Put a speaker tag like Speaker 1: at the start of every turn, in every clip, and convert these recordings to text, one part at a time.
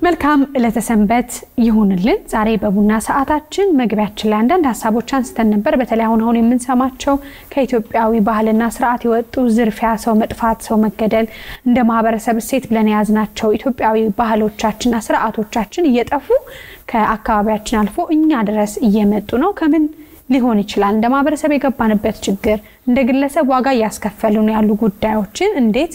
Speaker 1: መልካም ለተሰንበት ይሁንልን ዛሬ በቡና ሰዓታችን መግቢያችን ላይ አንዳንድ ሐሳቦች አንስተን ነበር በተለይ አሁን የምንሰማቸው ከኢትዮጵያዊ ባህልና ስርዓት የወጡ ዝርፊያ ሰው መጥፋት ሰው መገደል እንደ ማህበረሰብ እሴት ብለን ያዝናቸው ኢትዮጵያዊ ባህሎቻችንና ስርዓቶቻችን እየጠፉ ከአካባቢያችን አልፎ እኛ ድረስ እየመጡ ነው ከምን ሊሆን ይችላል እንደ ማህበረሰብ የገባንበት ችግር እንደ ግለሰብ ዋጋ ያስከፈሉን ያሉ ጉዳዮችን እንዴት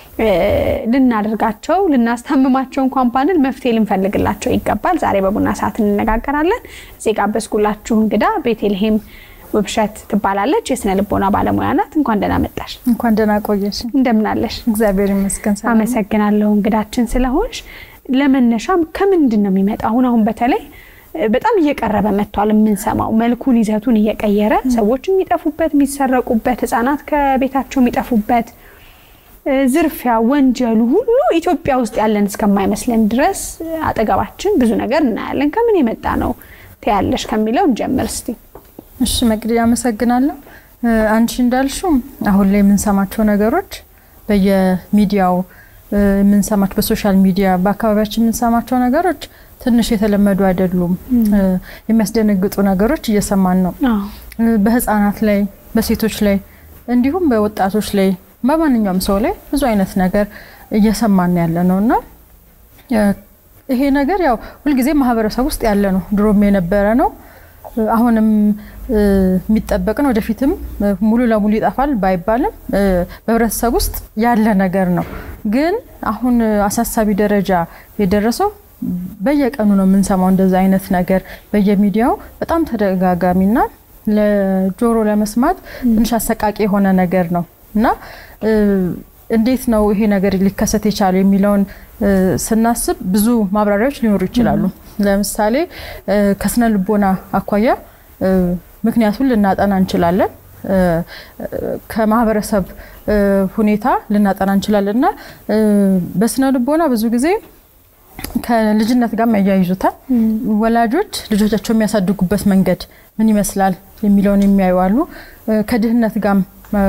Speaker 1: ልናደርጋቸው ልናስተምማቸው እንኳን ባንል መፍትሄ ልንፈልግላቸው ይገባል ዛሬ በቡና ሰዓት እንነጋገራለን እዚህ ጋር በስኩላችሁ እንግዳ ቤተልሔም ወብሸት ትባላለች የስነ ልቦና ባለሙያ ናት እንኳን ደህና መጣሽ
Speaker 2: እንኳን ደህና ቆየሽ
Speaker 1: እንደምን አለሽ
Speaker 2: እግዚአብሔር ይመስገን
Speaker 1: አመሰግናለሁ እንግዳችን ስለሆንሽ ለመነሻም ከምንድነው የሚመጣው አሁን በተለይ በጣም እየቀረበ መጥቷል የምንሰማው መልኩን ይዘቱን እየቀየረ ሰዎች የሚጠፉበት የሚሰረቁበት ህፃናት ከቤታቸው የሚጠፉበት ዝርፊያ ወንጀሉ ሁሉ ኢትዮጵያ ውስጥ ያለን እስከማይመስለን ድረስ አጠገባችን ብዙ ነገር እናያለን ከምን የመጣ ነው ተያለሽ ከሚለው እንጀምር እስቲ
Speaker 2: እሺ መቅዲያ አመሰግናለሁ አንቺ እንዳልሽው አሁን ላይ የምንሰማቸው ነገሮች በየሚዲያው የምንሰማቸው በሶሻል ሚዲያ በአካባቢያችን የምንሰማቸው ነገሮች ትንሽ የተለመዱ አይደሉም የሚያስደነግጡ ነገሮች እየሰማን ነው በህፃናት ላይ በሴቶች ላይ እንዲሁም በወጣቶች ላይ በማንኛውም ሰው ላይ ብዙ አይነት ነገር እየሰማን ያለ ነውና ይሄ ነገር ያው ሁሉ ጊዜ ማህበረሰብ ውስጥ ያለ ነው ድሮም የነበረ ነው አሁንም የሚጠበቅ ነው ወደፊትም ሙሉ ለሙሉ ይጣፋል ባይባልም በህብረተሰብ ውስጥ ያለ ነገር ነው ግን አሁን አሳሳቢ ደረጃ የደረሰው በየቀኑ ነው የምንሰማው እንደዛ አይነት ነገር በየሚዲያው በጣም ተደጋጋሚና ለጆሮ ለመስማት ትንሽ አሰቃቂ የሆነ ነገር ነውና እንዴት ነው ይሄ ነገር ሊከሰት የቻለው የሚለውን ስናስብ ብዙ ማብራሪያዎች ሊኖሩ ይችላሉ ለምሳሌ ከስነ ልቦና አኳያ ምክንያቱን ልናጠና እንችላለን ከማህበረሰብ ሁኔታ ልናጠና እንችላለንና በስነ ልቦና ብዙ ጊዜ ከልጅነት ጋር ያያይዙታል ወላጆች ልጆቻቸው የሚያሳድጉበት መንገድ ምን ይመስላል የሚለውን የሚያዩዋሉ ከድህነት ጋር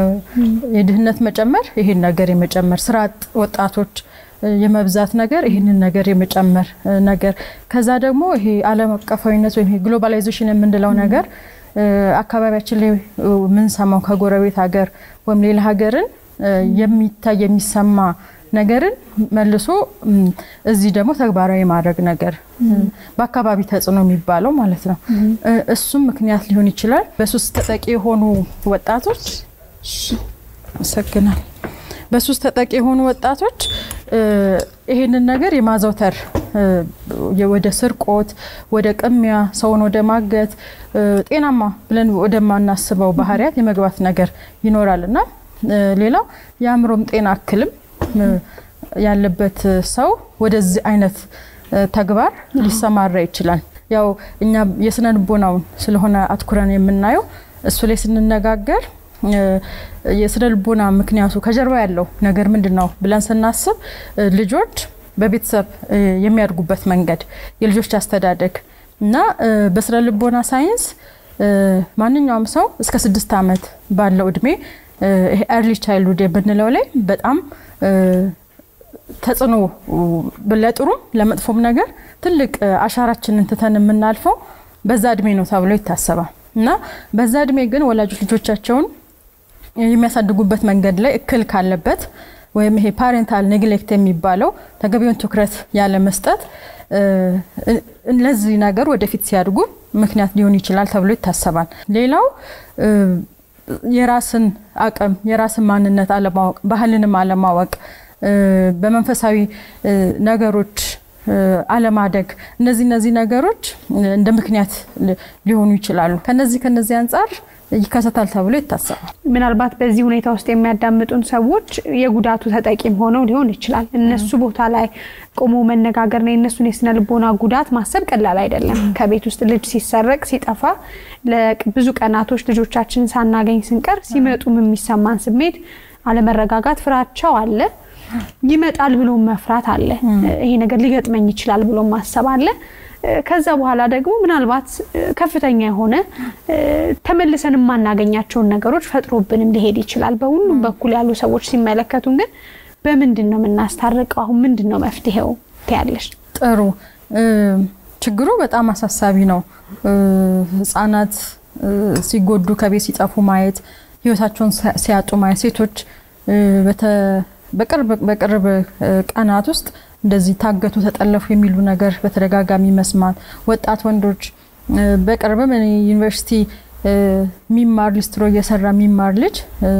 Speaker 2: የድህነት መጨመር ይሄን ነገር የመጨመር ስርዓት ወጣቶች የመብዛት ነገር ይሄንን ነገር የመጨመር ነገር ከዛ ደግሞ ይሄ ዓለም አቀፋዊነት ወይ ግሎባላይዜሽን የምንለው ነገር አካባቢያችን ላይ ምን ሰማው ከጎረቤት ሀገር ወይም ሌላ ሀገርን የሚታይ የሚሰማ ነገርን መልሶ እዚህ ደግሞ ተግባራዊ ማድረግ ነገር በአካባቢ ተጽኖ የሚባለው ማለት ነው እሱም ምክንያት ሊሆን ይችላል በሱስ ተጠቂ የሆኑ ወጣቶች ሰከናል በሱስ ተጠቂ የሆኑ ወጣቶች ይሄንን ነገር የማዘውተር ወደ ስርቆት ወደ ቅሚያ ሰውን ወደ ማገት ጤናማ ብለን ወደ ማናስበው ባህሪያት የመግባት ነገር ይኖራልና ሌላው ያምሮም ጤና አክልም ያለበት ሰው ወደዚህ አይነት ተግባር ሊሰማራ ይችላል ያው እኛ የስነ ልቦናው ስለሆነ አትኩረን የምናየው እሱ ላይ ስንነጋገር የስነ ልቦና ምክንያቱ ከጀርባ ያለው ነገር ምንድነው ብለን ስናስብ ልጆች በቤተሰብ የሚያድጉበት መንገድ የልጆች አስተዳደግ እና በስነ ልቦና ሳይንስ ማንኛውም ሰው እስከ 6 አመት ባለው እድሜ early childhood የምንለው ላይ በጣም ተጽኖ በለጥሩ ለመጥፎም ነገር ትልቅ አሻራችንን ተተን የምናልፈው በዛ እድሜ ነው ተብሎ ይታሰባል እና በዛ እድሜ ግን ወላጆች ልጆቻቸውን የሚያሳድጉበት መንገድ ላይ እክል ካለበት ወይም ይሄ ፓሬንታል ኔግሌክት የሚባለው ተገቢውን ትኩረት ያለ መስጠት ለዚህ ነገር ወደፊት ሲያድጉ ምክንያት ሊሆን ይችላል ተብሎ ይታሰባል ሌላው የራስን አቅም የራስን ማንነት አለማወቅ ባህልንም አለማወቅ በመንፈሳዊ ነገሮች አለማደግ እነዚህ ነገሮች እንደ ምክንያት ሊሆኑ ይችላሉ ከነዚህ አንፃር ይከሰታል ተብሎ ይታሰባል
Speaker 1: ምናልባት በዚህ ሁኔታ ውስጥ የሚያዳምጡን ሰዎች የጉዳቱ ተጠቂም ሆነው ሊሆን ይችላል እነሱ ቦታ ላይ ቆሞ መነጋገር ነው እነሱን የስነ ልቦና ጉዳት ማሰብ ቀላል አይደለም ከቤት ውስጥ ልጅ ሲሰረቅ ሲጠፋ ለብዙ ቀናቶች ልጆቻችንን ሳናገኝ ስንቀር ሲመጡም የሚሰማን ስሜት አለመረጋጋት ፍራቻው አለ ይመጣል ብሎ መፍራት አለ ይሄ ነገር ሊገጥመኝ ይችላል ብሎ ማሰብ አለ ከዛ በኋላ ደግሞ ምናልባት ከፍተኛ የሆነ ተመልሰን ማናገኛቸው ነገሮች ፈጥሮብንም ሊሄድ ይችላል በሁሉም በኩል ያሉ ሰዎች ሲመለከቱን ግን በምንድነው ምናስታርቀው አሁን ምንድነው መፍትሄው ትያለሽ
Speaker 2: ጥሩ ችግሩ በጣም አሳሳቢ ነው ህፃናት ሲጎዱ ከቤት ሲጠፉ ማየት ህይወታቸውን ሲያጡ ማየት ሴቶች በቅርብ ቀናት ውስጥ እንደዚህ ታገቱ ተጠለፉ የሚሉ ነገር በተደጋጋሚ መስማት ወጣት ወንዶች በቅርብም ዩኒቨርሲቲ ሚማር ሊስትሮ እየሰራ ሚማር ልጅ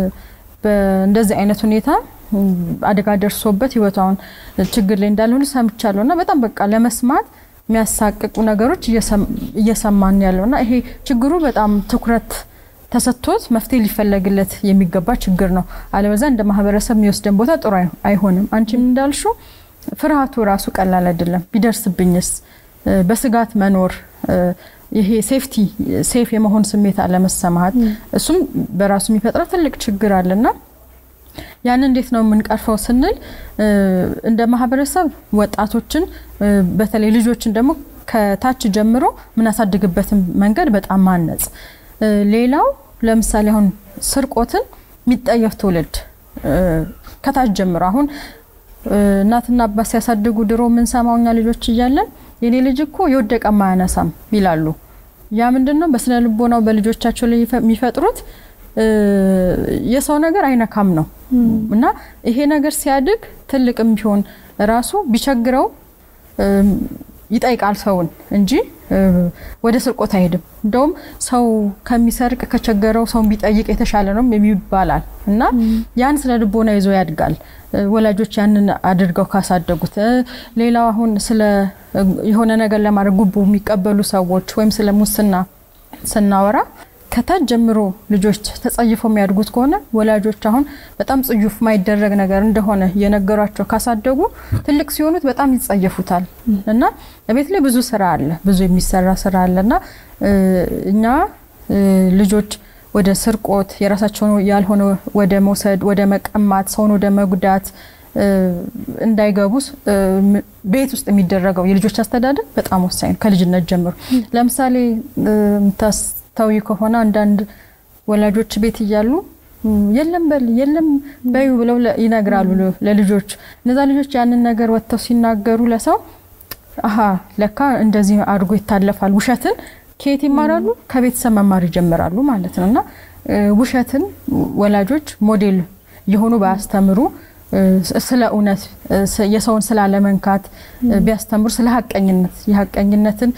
Speaker 2: በእንደዚህ አይነት ሁኔታ አደጋ ደርሶበት ህይወታውን ችግር ላይ እንዳልሆነ ሰምቻለሁና በጣም በቃ ለመስማት የሚያሳቅቁ ነገሮች እየሰማን ያለውና ይሄ ችግሩ በጣም ትኩረት ተሰጥቶት መፍትሄ ሊፈለግለት የሚገባ ችግር ነው አለበዛ እንደ ማህበረሰብ የሚወስደን ቦታ ጥሩ አይሆንም አንቺም እንዳልሽው ፍርሃቱ ራሱ ቀላል አይደለም ቢደርስብኝስ በስጋት መኖር ይሄ ሴፍ የመሆን ስሜት አለመሰማት እሱም በራሱ የሚፈጥረው ትልቅ ችግር አለና ያን እንዴት ነው የምንቀርፈው ስንል እንደ ማህበረሰብ ወጣቶችን በተለይ ልጆችን ደግሞ ከታች ጀምሮ ምናሳድግበት መንገድ በጣም ማነጽ ሌላው ለምሳሌ አሁን ስርቆትን የሚጠየፍ ትውልድ ከታች ጀምሮ አሁን እናትና አባስ ያሳድጉ ድሮ ምን ሰማውኛ ልጆች እያለን የኔ ልጅ እኮ ይወደቀ ማያነሳም ይላሉ ያ ምንድነው በስነ ልቦናው በልጆቻቸው ላይ የሚፈጥሩት የሰው ነገር አይነካም ነው እና ይሄ ነገር ሲያድግ ትልቅም ቢሆን ራሱ ቢቸግረው ይጠይቃል ሰውን እንጂ ወደ ስርቆት አይሄድም እንደውም ሰው ከሚሰርቅ ከቸገረው ሰው ቢጠይቅ የተሻለ ነው የሚባላል እና ያን ስለ ልቦና ይዞ ያድጋል ወላጆች ያንን አድርገው ካሳደጉት ሌላው አሁን ስለ የሆነ ነገር ለማድረግ ጉቦ የሚቀበሉ ሰዎች ወይም ስለ ሙስና ስናወራ ከታች ጀምሮ ልጆች ተጸይፈው የሚያድጉት ከሆነ ወላጆች አሁን በጣም ጽዩፍ ማይደረግ ነገር እንደሆነ የነገሯቸው ካሳደጉ ትልቅ ሲሆኑት በጣም ይጸየፉታል እና በቤት ላይ ብዙ ስራ አለ ብዙ የሚሰራ ስራ አለና እኛ ልጆች ወደ ስርቆት የራሳቸው ያልሆነ ወደ መውሰድ ወደ መቀማት ሰውን ወደ መጉዳት እንዳይገቡ ቤት ውስጥ የሚደረገው የልጆች አስተዳደር በጣም ወሳኝ ከልጅነት ጀምሮ ለምሳሌ ታዊ ከሆነ አንዳንድ ወላጆች ቤት ይያሉ የለም በዩ ብለው ይነግራሉ ለልጆች እነዛ ልጆች ያንን ነገር ወጥተው ሲናገሩ ለሰው ለካ እንደዚህ አድርጎ ይታለፋል ውሸትን ከየት ይማራሉ ከቤተሰብ መማር ይጀምራሉ ማለት ነውና ውሸትን ወላጆች ሞዴል የሆኑ ባስተምሩ ስለ እውነት የሰውን ስላለመንካት ቢያስተምሩ ስለ ሐቀኝነትን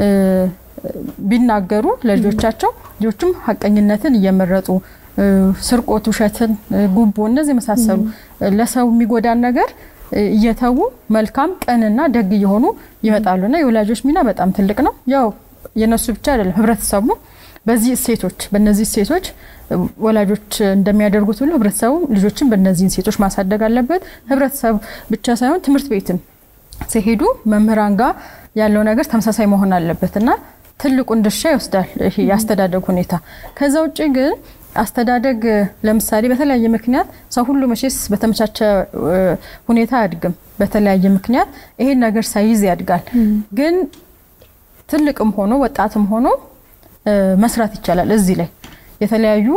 Speaker 2: ቢናገሩ ለልጆቻቸው ልጆችም ሐቀኝነትን እየመረጡ ስርቆት ውሸትን ጉቦ እነዚህ መሳሰሉ ለሰው የሚጎዳን ነገር እየተው መልካም ቀንና ደግ የሆኑ ይመጣሉና የወላጆች ሚና በጣም ትልቅ ነው ያው የነሱ ብቻ አይደለም ህብረተሰቡ በእነዚህ ሴቶች ወላጆች እንደሚያደርጉት ሁሉ ህብረተሰቡ ልጆችን በእነዚህ ሴቶች ማሳደግ አለበት ህብረተሰቡ ብቻ ሳይሆን ትምህርት ቤትም ሲሄዱ መምህራን ጋር ያለው ነገር ተመሳሳይ መሆን አለበትና ትልቁን ድርሻ ይወስዳል ይሄ ያስተዳደግ ሁኔታ ከዛ ውጪ ግን አስተዳደግ ለምሳሌ በተለያየ ምክንያት ሰው ሁሉ መቼስ በተመቻቸ ሁኔታ ያድግም በተለያየ ምክንያት ይሄን ነገር ሳይዝ ያድጋል ግን ትልቅም ሆኖ ወጣትም ሆኖ መስራት ይቻላል እዚህ ላይ የተለያዩ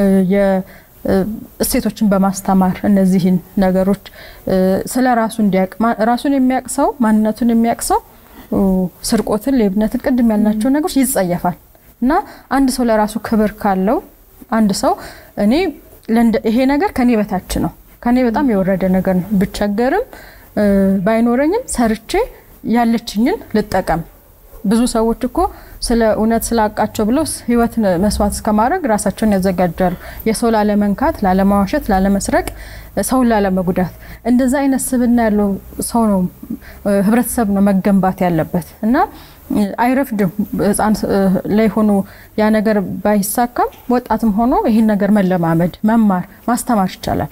Speaker 2: የእሴቶችን በማስተማር እነዚህን ነገሮች ስለራሱ እንዲያቅ ራሱን የሚያቅሰው ማንነቱን የሚያቅሰው ስርቆትን ሌብነትን ቅድም ያልናቸው ነገሮች ይጸየፋል እና አንድ ሰው ለራሱ ክብር ካለው አንድ ሰው እኔ ይሄ ነገር ከኔ በታች ነው ከኔ በጣም የወረደ ነገር ነው ብቸገርም ባይኖረኝም ሰርቼ ያለችኝን ልጠቀም ብዙ ሰዎች እኮ ስለ እውነት ስላቃቸው ብለው ህይወት መስዋዕት እስከማድረግ ራሳቸውን ያዘጋጃሉ የሰው ላለመንካት ላለማዋሸት ላለመስረቅ ሰው ላለመጉዳት እንደዛ አይነት ስብና ያለው ሰው ነው ህብረተሰብ ነው መገንባት ያለበት እና አይረፍድም ህፃን ላይ ሆኖ ያ ነገር ባይሳካም ወጣትም ሆኖ ይሄን ነገር መለማመድ መማር ማስተማር ይቻላል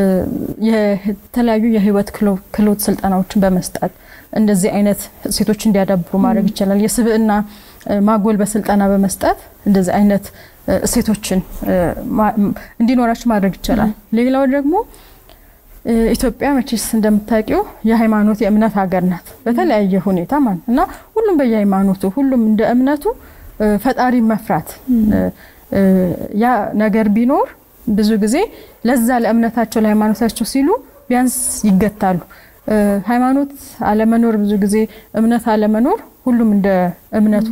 Speaker 2: የተለያዩ የህይወት ክህሎት ስልጠናዎችን በመስጠት እንደዚህ አይነት ሴቶች እንዲያዳብሩ ማድረግ ይችላል የስብዕና ማጎል በስልጠና በመስጠት እንደዚህ አይነት ሴቶችን እንዲኖራቸው ማድረግ ይችላል ሌላው ደግሞ ኢትዮጵያ መቼስ እንደምታውቂው የሃይማኖት የእምነት ሀገር ናት በተለያየ ሁኔታ ማንና ሁሉም በየሃይማኖቱ ሁሉም እንደ እምነቱ ፈጣሪ መፍራት ያ ነገር ቢኖር ብዙ ጊዜ ለዛ ለእምነታቸው ለሃይማኖታቸው ሲሉ ቢያንስ ይገታሉ ሃይማኖት አለመኖር ብዙ ጊዜ እምነት አለመኖር ሁሉም እንደ እምነቱ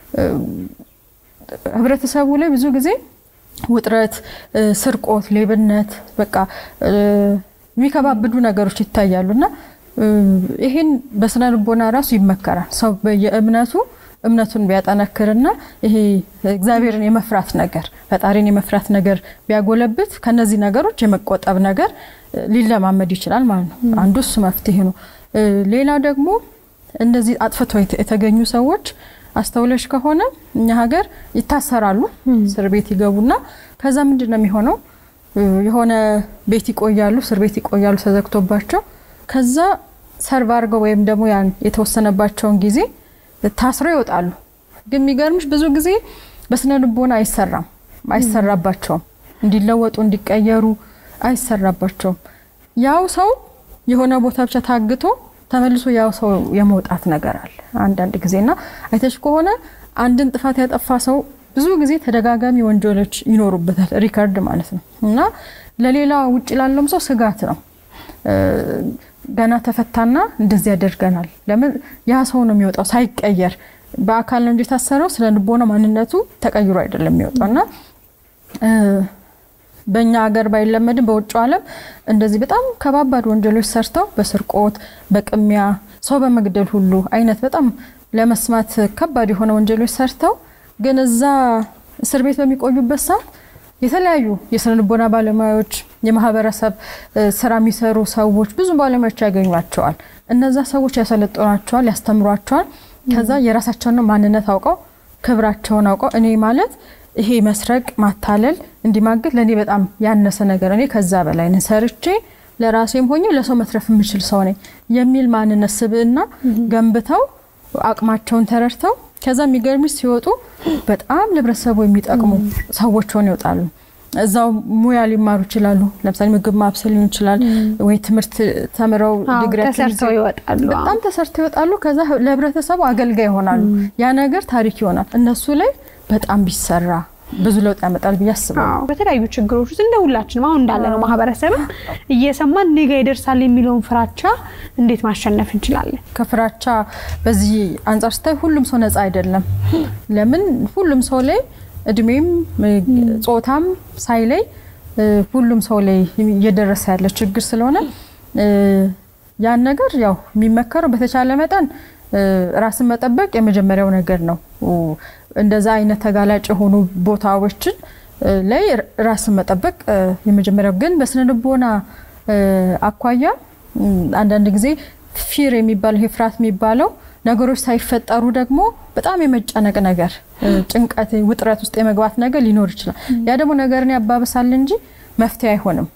Speaker 2: ህብረተሰቡ ላይ ብዙ ጊዜ ውጥረት ስርቆት ሌብነት በቃ የሚከባብዱ ነገሮች ይታያሉና ይሄን በስነ ልቦና ራሱ ይመከራል ሰው እምነቱን ቢያጠናክርና ይሄ እግዚአብሔርን የመፍራት ነገር ፈጣሪን የመፍራት ነገር ቢያጎለብት ከነዚህ ነገሮች የመቆጠብ ነገር ሊለማመድ ይችላል ማለት ነው አንዱ እሱ መፍትሄ ነው ሌላ ደግሞ እንደዚህ አጥፍቶ የተገኙ ሰዎች አስተውለሽ ከሆነ እኛ ሀገር ይታሰራሉ እስር ቤት ይገቡና ከዛ ምንድነው የሚሆነው የሆነ ቤት ይቆያሉ እስር ቤት ይቆያሉ ተዘግቶባቸው ከዛ ሰርቫርጎ ወይም ደግሞ ያን የተወሰነባቸውን ጊዜ ታስረው ይወጣሉ ግን የሚገርምሽ ብዙ ጊዜ በስነ ልቦና አይሰራባቸውም እንዲለወጡ እንዲቀየሩ አይሰራባቸውም ያው ሰው የሆነ ቦታ ብቻ ታግቶ ተመልሶ ያው ሰው የመውጣት ነገር አለ አንዳንድ ጊዜና አይተሽ ከሆነ አንድን ጥፋት ያጠፋ ሰው ብዙ ጊዜ ተደጋጋሚ ወንጀሎች ይኖሩበታል ሪከርድ ማለት ነው እና ለሌላ ውጭ ላለም ሰው ስጋት ነው ገና ተፈታና እንደዚህ ያደርገናል ለምን ያ ሰው ነው የሚወጣው ሳይቀየር በአካል ነው እንጂ ታሰረው ስለ ልቦና ማንነቱ ተቀይሮ አይደለም የሚወጣውና በእኛ ሀገር ባይለመድም በውጭው ዓለም እንደዚህ በጣም ከባባድ ወንጀሎች ሰርተው በስርቆት በቅሚያ ሰው በመግደል ሁሉ አይነት በጣም ለመስማት ከባድ የሆነ ወንጀሎች ሰርተው ግን እዛ እስር ቤት በሚቆዩበት ሰዓት የተለያዩ የስነ ልቦና ባለሙያዎች የማህበረሰብ ስራ የሚሰሩ ሰዎች ብዙ ባለሙያዎች ያገኙዋቸዋል እነዛ ሰዎች ያሰለጥኗቸዋል ያስተምሯቸዋል ከዛ የራሳቸውን ማንነት አውቀው ክብራቸውን አውቀው እኔ ማለት ይሄ መስረቅ ማታለል እንዲማግጥ ለኔ በጣም ያነሰ ነገር እኔ ከዛ በላይ ነሰርቼ ለራሴም ሆኜ ለሰው መትረፍ የምችል ሰው ነኝ የሚል ማንነት ስብዕና ገንብተው አቅማቸውን ተረድተው ከዛ የሚገርምሽ ሲወጡ በጣም ለብረሰቡ የሚጠቅሙ ሰዎች ሆነው ይወጣሉ እዛው ሙያ ሊማሩ ይችላሉ ለምሳሌ ምግብ ማብሰል ይችላል ወይ ትምህርት ተምረው ዲግሪያቸውን
Speaker 1: ተሰርተው ይወጣሉ
Speaker 2: በጣም ተሰርተው ይወጣሉ ከዛ ለብረተሰቡ አገልጋይ ይሆናሉ ያ ነገር ታሪክ ይሆናል እነሱ ላይ በጣም ቢሰራ ብዙ ለውጥ ያመጣል በያስባው
Speaker 1: በተለያዩ ችግሮች ውስጥ እንደሁላችንም አሁን እንዳለነው ማህበረሰብ እየሰማን ነገ ይደርሳል የሚለውን ፍራቻ እንዴት ማሸነፍ እንችላለን
Speaker 2: ከፍራቻ በዚህ አንፃር ስታይ ሁሉም ሰው ነፃ አይደለም ለምን ሁሉም ሰው ላይ እድሜም ጾታም ሳይለይ ሁሉም ሰው ላይ እየደረሰ ያለ ችግር ስለሆነ ያን ነገር ያው የሚመከረው በተቻለ መጠን ራስን መጠበቅ የመጀመሪያው ነገር ነው እንደዛ አይነት ተጋላጭ ሆኖ ቦታዎችን ላይ ራስን መጠበቅ የመጀመሪያው ግን በስነ ልቦና አኳያ አንዳንድ ጊዜ ፊር የሚባል ፍርሃት የሚባለው ነገሮች ሳይፈጠሩ ደግሞ በጣም የመጨነቅ ነገር ጭንቀት ውጥረት ውስጥ የመግባት ነገር ሊኖር ይችላል ያ ደግሞ ነገርን ያባብሳል እንጂ መፍትሄ አይሆንም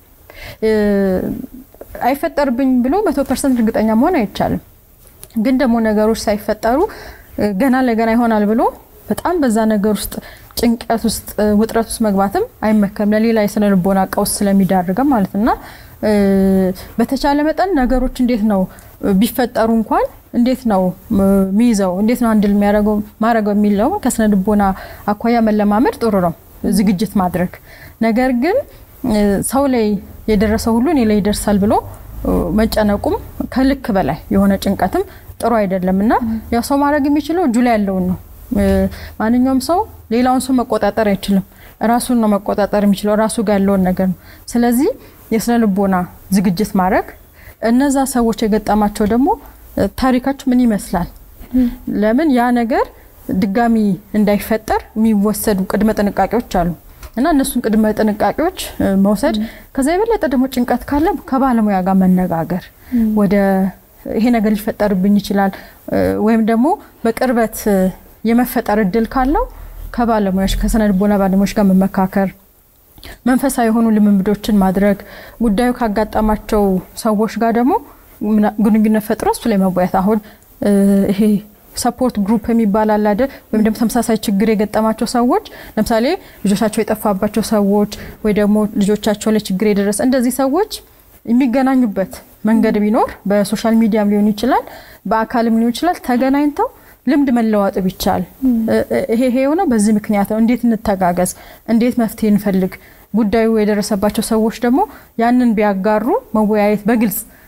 Speaker 2: አይፈጠርብኝ ብሎ 100% እርግጠኛ መሆን አይቻልም ግን ደግሞ ነገሮች ሳይፈጠሩ ገና ለገና ይሆናል ብሎ በጣም በዛ ነገር ውስጥ ጭንቀት ውስጥ ውጥረት ውስጥ መግባትም አይመከርም ለሌላ የስነ ልቦና ቀውስ ስለሚዳርጋ ማለትና በተቻለ መጠን ነገሮች እንዴት ነው ቢፈጠሩ እንኳን እንዴት ነው ሚይዘው እንዴት ነው አንድል ማረገው የሚለው ከስነ ልቦና አኳያ መለማመድ ጥሩ ነው ዝግጅት ማድረግ ነገር ግን ሰው ላይ የደረሰው ሁሉ እኔ ላይ ይደርሳል ብሎ መጨነቁም ከልክ በላይ የሆነ ጭንቀትም ጥሩ አይደለምና ያ ሰው ማድረግ የሚችለው እጁ ላይ ያለው ነው ማንኛውም ሰው ሌላውን ሰው መቆጣጠር አይችልም ራሱን ነው መቆጣጠር የሚችለው ራሱ ጋር ያለው ነገር ነው ስለዚህ የስነ ልቦና ዝግጅት ማድረግ እነዛ ሰዎች የገጠማቸው ደግሞ ታሪካቸው ምን ይመስላል ለምን ያ ነገር ድጋሚ እንዳይፈጠር የሚወሰዱ ቅድመ ጥንቃቄዎች አሉ እና እነሱን ቅድመ ጥንቃቄዎች መውሰድ ከዛ የበለጠ ደግሞ ጭንቀት ካለ ከባለሙያ ጋር መነጋገር ወደ ይሄ ነገር ሊፈጠርብኝ ይችላል ወይም ደግሞ በቅርበት የመፈጠር እድል ካለው ከባለሙያዎች ከስነ ልቦና ባለሙያዎች ጋር መመካከር መንፈሳዊ የሆኑ ልምምዶችን ማድረግ ጉዳዩ ካጋጠማቸው ሰዎች ጋር ደግሞ ግንኙነት ፈጥሮ እሱ ላይ መወያየት አሁን ይሄ ሰፖርት ግሩፕ የሚባል አለ አይደል ወይም ደግሞ ተመሳሳይ ችግር የገጠማቸው ሰዎች ለምሳሌ ልጆቻቸው የጠፋባቸው ሰዎች ወይ ደግሞ ልጆቻቸው ላይ ችግር የደረሰ እንደዚህ ሰዎች የሚገናኙበት መንገድ ቢኖር በሶሻል ሚዲያም ሊሆን ይችላል በአካልም ሊሆን ይችላል ተገናኝተው ልምድ መለዋወጥ ቢቻል ይሄ ሆነ በዚህ ምክንያት ነው እንዴት እንተጋገዝ እንዴት መፍትሄ እንፈልግ ጉዳዩ የደረሰባቸው ሰዎች ደግሞ ያንን ቢያጋሩ መወያየት በግልጽ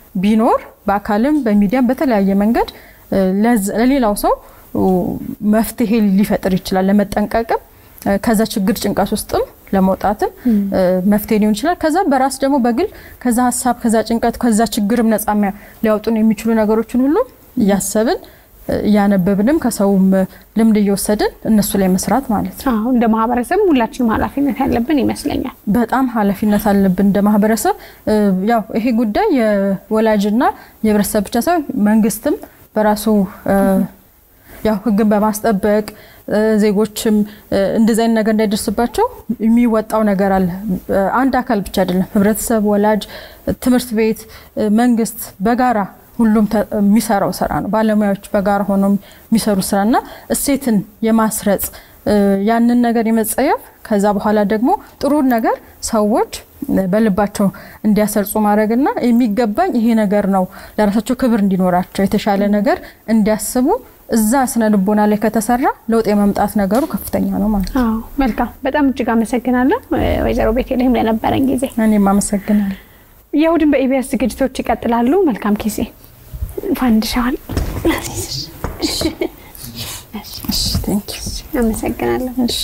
Speaker 2: ቢኖር በአካልም በሚዲያም በተለያየ መንገድ ለሌላው ሰው መፍትሄ ሊፈጥር ይችላል ለመጠንቀቅም ከዛ ችግር ጭንቀት ውስጥም ለመውጣትም መፍትሄ ሊሆን ይችላል ከዛ በራስ ደግሞ በግል ከዛ ሐሳብ ከዛ ጭንቀት ከዛ ችግርም ነፃም ሊያወጡን የሚችሉ ነገሮችን ሁሉ ያሰብን ያነበብንም ከሰውም ልምድ እየወሰድን እነሱ ላይ መስራት ማለት ነው
Speaker 1: እንደ ማህበረሰብ ሁላችንም ኃላፊነት ያለብን ይመስለኛል
Speaker 2: በጣም ኃላፊነት አለብን እንደ ማህበረሰብ ያው ይሄ ጉዳይ የወላጅና የህብረተሰብ ብቻ ሳይሆን መንግስትም በራሱ ያው ህግን በማስጠበቅ ዜጎችም እንደዚህ አይነት ነገር እንዳይደርስባቸው የሚወጣው ነገር አለ አንድ አካል ብቻ አይደለም ህብረተሰብ ወላጅ ትምህርት ቤት መንግስት በጋራ ሁሉም የሚሰራው ስራ ነው ባለሙያዎች በጋራ ሆነው የሚሰሩ ስራና እሴትን የማስረጽ ያንን ነገር የመጸየፍ ከዛ በኋላ ደግሞ ጥሩ ነገር ሰዎች በልባቸው እንዲያሰርጹ ማድረግና የሚገባኝ ይሄ ነገር ነው ለራሳቸው ክብር እንዲኖራቸው የተሻለ ነገር እንዲያስቡ እዛ ስነ ልቦና ላይ ከተሰራ ለውጥ የመምጣት ነገሩ ከፍተኛ ነው ማለት ነው
Speaker 1: መልካም በጣም እጅግ አመሰግናለሁ ወይዘሮ ቤቴልሄም ለነበረን ጊዜ
Speaker 2: እኔም አመሰግናለሁ
Speaker 1: የሁድን በኢቢኤስ ዝግጅቶች ይቀጥላሉ መልካም ጊዜ ፋንድሻል
Speaker 2: እሺ ቴንክ ዩ
Speaker 1: አመሰግናለሁ
Speaker 2: እሺ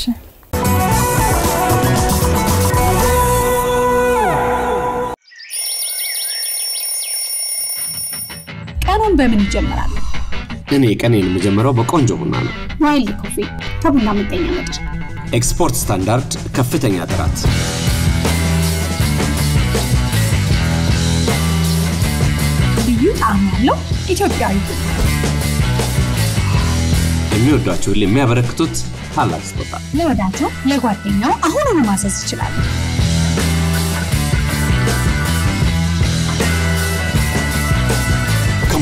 Speaker 3: ቀኑን በምን ይጀምራል
Speaker 4: እኔ ቀኔን መጀመሪያው በቆንጆ ቡና ነው
Speaker 3: ዋይልድ ኮፊ ከቡና መጠኛ ምርጫ
Speaker 4: ኤክስፖርት ስታንዳርድ ከፍተኛ ጥራት
Speaker 3: ልዩ ጣዕም ያለው ኢትዮጵያዊ
Speaker 4: የሚወዷቸው የሚያበረክቱት ታላቅ ስጦታ
Speaker 3: ለወዳጆ ለጓደኛው አሁኑኑ ማዘዝ ይችላል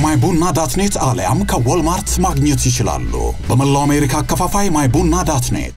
Speaker 5: myBunna.net አሊያም ከወልማርት ማግኘት ይችላሉ በመላው አሜሪካ አከፋፋይ myBunna.net